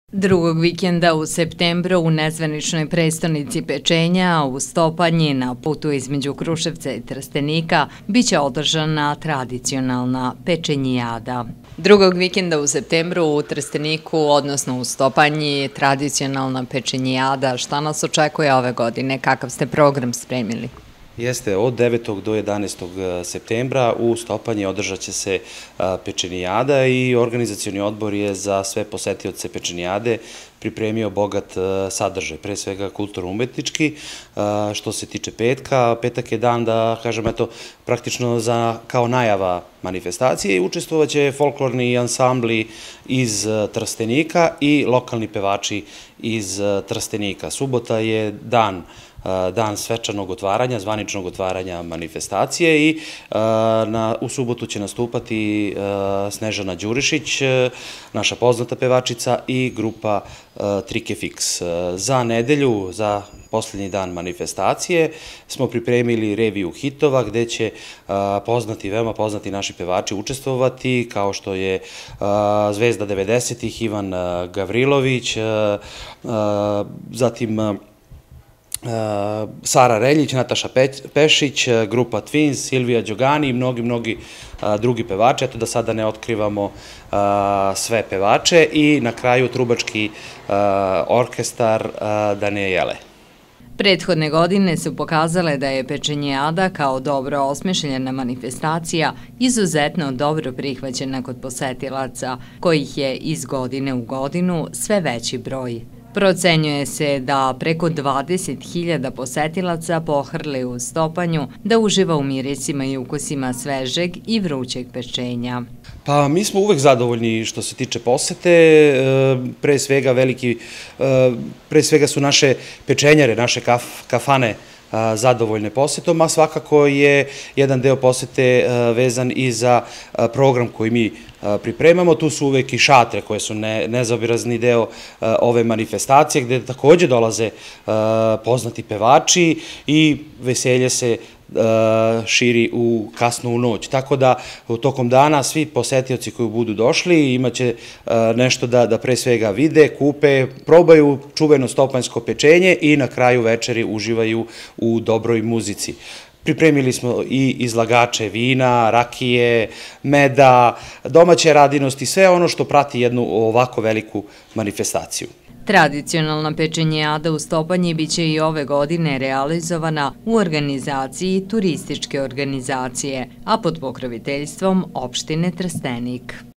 Drugog vikenda u septembru u nezvaničnoj prestonici pečenja u Stopanji na putu između Kruševca i Trstenika biće održana tradicionalna pečenjijada. Drugog vikenda u septembru u Trsteniku, odnosno u Stopanji, tradicionalna pečenjijada. Šta nas očekuje ove godine? Kakav ste program spremili? Jeste, od 9. do 11. septembra u Stopanji održat će se pečenjijada i organizacioni odbor je za sve posetioce pečenjijade pripremio bogat sadržaj, pre svega kulturno-umetnički. Što se tiče petka, petak je dan, da kažem, eto, praktično kao najava manifestacije i učestvovaće folklorni ansambli iz Trstenika i lokalni pevači iz Trstenika. Subota je dan svečanog otvaranja, zvaničnog otvaranja manifestacije i u subotu će nastupati Snežana Đurišić, naša poznata pevačica, i grupa Trike Fix. Za nedelju, za poslednji dan manifestacije, smo pripremili reviju hitova gde će veoma poznati naši pevači učestvovati, kao što je zvezda 90-ih Ivan Gavrilović, zatim Sara Reljić, Nataša Pešić, grupa Twins, Silvija Đogani i mnogi drugi pevači. Eto da sada ne otkrivamo sve pevače i na kraju trubački orkestar Dane Jele. Prethodne godine su pokazale da je pečenjijada kao dobro osmišljena manifestacija izuzetno dobro prihvaćena kod posetilaca, kojih je iz godine u godinu sve veći broj. Procenjuje se da preko 20.000 posetilaca pohrli u Stopanju da uživa u mirisima i ukusima svežeg i vrućeg pečenja. Pa mi smo uvek zadovoljni što se tiče posete, pre svega su naše pečenjare, naše kafane zadovoljne posetom, a svakako je jedan deo posete vezan i za program koji mi pripremamo. Tu su uvek i šatre koje su nezaobilazni deo ove manifestacije, gde takođe dolaze poznati pevači i veselje se širi kasno u noć. Tako da tokom dana svi posetioci koji budu došli imaće nešto da pre svega vide, kupe, probaju čuveno stopanjsko pečenje i na kraju večeri uživaju u dobroj muzici. Pripremili smo i izlagače vina, rakije, meda, domaće radinosti, sve ono što prati jednu ovako veliku manifestaciju. Tradicionalna pečenjijada u Stopanji biće i ove godine realizovana u organizaciji turističke organizacije, a pod pokroviteljstvom opštine Trstenik.